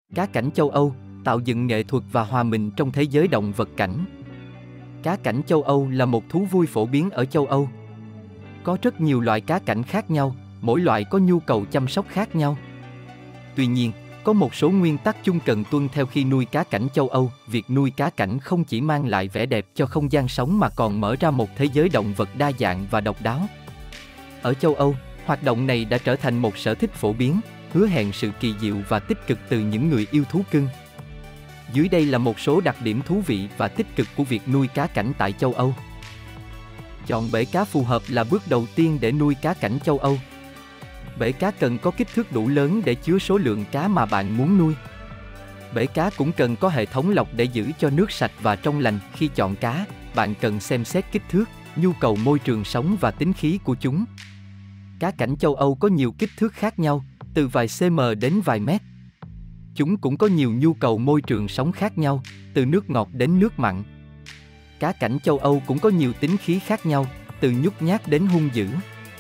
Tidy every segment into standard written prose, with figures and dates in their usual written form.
Cá cảnh châu Âu, tạo dựng nghệ thuật và hòa mình trong thế giới động vật cảnh. Cá cảnh châu Âu là một thú vui phổ biến ở châu Âu. Có rất nhiều loại cá cảnh khác nhau, mỗi loại có nhu cầu chăm sóc khác nhau. Tuy nhiên, có một số nguyên tắc chung cần tuân theo khi nuôi cá cảnh châu Âu. Việc nuôi cá cảnh không chỉ mang lại vẻ đẹp cho không gian sống mà còn mở ra một thế giới động vật đa dạng và độc đáo. Ở châu Âu, hoạt động này đã trở thành một sở thích phổ biến, hứa hẹn sự kỳ diệu và tích cực từ những người yêu thú cưng. Dưới đây là một số đặc điểm thú vị và tích cực của việc nuôi cá cảnh tại châu Âu. Chọn bể cá phù hợp là bước đầu tiên để nuôi cá cảnh châu Âu. Bể cá cần có kích thước đủ lớn để chứa số lượng cá mà bạn muốn nuôi. Bể cá cũng cần có hệ thống lọc để giữ cho nước sạch và trong lành. Khi chọn cá, bạn cần xem xét kích thước, nhu cầu môi trường sống và tính khí của chúng. Cá cảnh châu Âu có nhiều kích thước khác nhau, từ vài cm đến vài mét. Chúng cũng có nhiều nhu cầu môi trường sống khác nhau, từ nước ngọt đến nước mặn. Cá cảnh châu Âu cũng có nhiều tính khí khác nhau, từ nhút nhát đến hung dữ.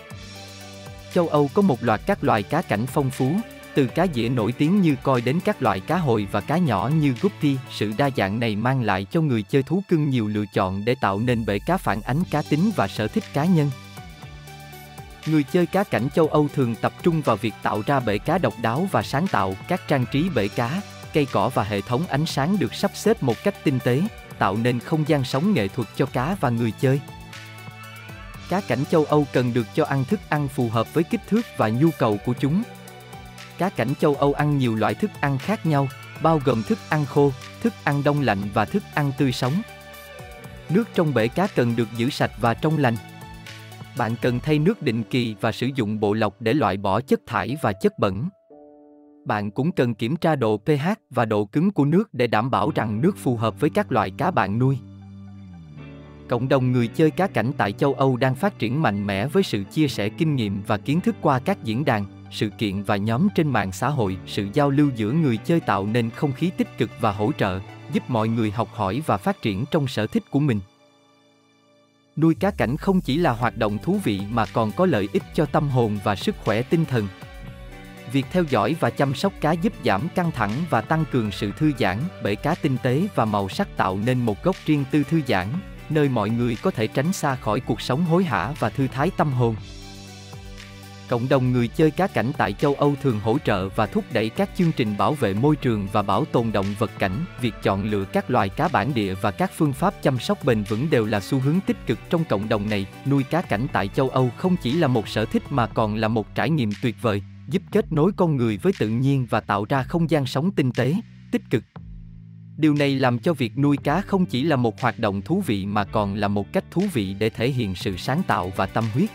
Châu Âu có một loạt các loài cá cảnh phong phú, từ cá dĩa nổi tiếng như koi đến các loại cá hồi và cá nhỏ như guppy. Sự đa dạng này mang lại cho người chơi thú cưng nhiều lựa chọn để tạo nên bể cá phản ánh cá tính và sở thích cá nhân. Người chơi cá cảnh châu Âu thường tập trung vào việc tạo ra bể cá độc đáo và sáng tạo. Các trang trí bể cá, cây cỏ và hệ thống ánh sáng được sắp xếp một cách tinh tế, tạo nên không gian sống nghệ thuật cho cá và người chơi. Cá cảnh châu Âu cần được cho ăn thức ăn phù hợp với kích thước và nhu cầu của chúng. Cá cảnh châu Âu ăn nhiều loại thức ăn khác nhau, bao gồm thức ăn khô, thức ăn đông lạnh và thức ăn tươi sống. Nước trong bể cá cần được giữ sạch và trong lành. Bạn cần thay nước định kỳ và sử dụng bộ lọc để loại bỏ chất thải và chất bẩn. Bạn cũng cần kiểm tra độ pH và độ cứng của nước để đảm bảo rằng nước phù hợp với các loại cá bạn nuôi. Cộng đồng người chơi cá cảnh tại châu Âu đang phát triển mạnh mẽ với sự chia sẻ kinh nghiệm và kiến thức qua các diễn đàn, sự kiện và nhóm trên mạng xã hội. Sự giao lưu giữa người chơi tạo nên không khí tích cực và hỗ trợ, giúp mọi người học hỏi và phát triển trong sở thích của mình. Nuôi cá cảnh không chỉ là hoạt động thú vị mà còn có lợi ích cho tâm hồn và sức khỏe tinh thần. Việc theo dõi và chăm sóc cá giúp giảm căng thẳng và tăng cường sự thư giãn. Bể cá tinh tế và màu sắc tạo nên một góc riêng tư thư giãn, nơi mọi người có thể tránh xa khỏi cuộc sống hối hả và thư thái tâm hồn. Cộng đồng người chơi cá cảnh tại châu Âu thường hỗ trợ và thúc đẩy các chương trình bảo vệ môi trường và bảo tồn động vật cảnh. Việc chọn lựa các loài cá bản địa và các phương pháp chăm sóc bền vững đều là xu hướng tích cực trong cộng đồng này. Nuôi cá cảnh tại châu Âu không chỉ là một sở thích mà còn là một trải nghiệm tuyệt vời, giúp kết nối con người với tự nhiên và tạo ra không gian sống tinh tế, tích cực. Điều này làm cho việc nuôi cá không chỉ là một hoạt động thú vị mà còn là một cách thú vị để thể hiện sự sáng tạo và tâm huyết.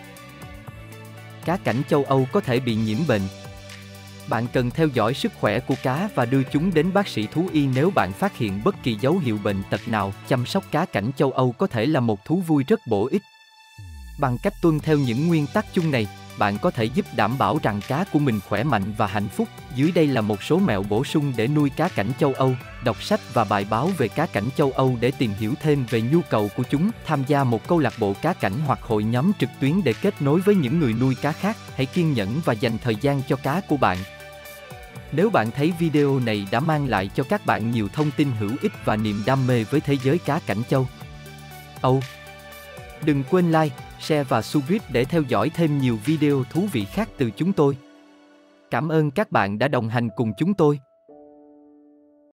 Cá cảnh châu Âu có thể bị nhiễm bệnh. Bạn cần theo dõi sức khỏe của cá và đưa chúng đến bác sĩ thú y nếu bạn phát hiện bất kỳ dấu hiệu bệnh tật nào. Chăm sóc cá cảnh châu Âu có thể là một thú vui rất bổ ích. Bằng cách tuân theo những nguyên tắc chung này, bạn có thể giúp đảm bảo rằng cá của mình khỏe mạnh và hạnh phúc. Dưới đây là một số mẹo bổ sung để nuôi cá cảnh châu Âu. Đọc sách và bài báo về cá cảnh châu Âu để tìm hiểu thêm về nhu cầu của chúng. Tham gia một câu lạc bộ cá cảnh hoặc hội nhóm trực tuyến để kết nối với những người nuôi cá khác. Hãy kiên nhẫn và dành thời gian cho cá của bạn. Nếu bạn thấy video này đã mang lại cho các bạn nhiều thông tin hữu ích và niềm đam mê với thế giới cá cảnh châu Âu, đừng quên like, share và subscribe để theo dõi thêm nhiều video thú vị khác từ chúng tôi. Cảm ơn các bạn đã đồng hành cùng chúng tôi.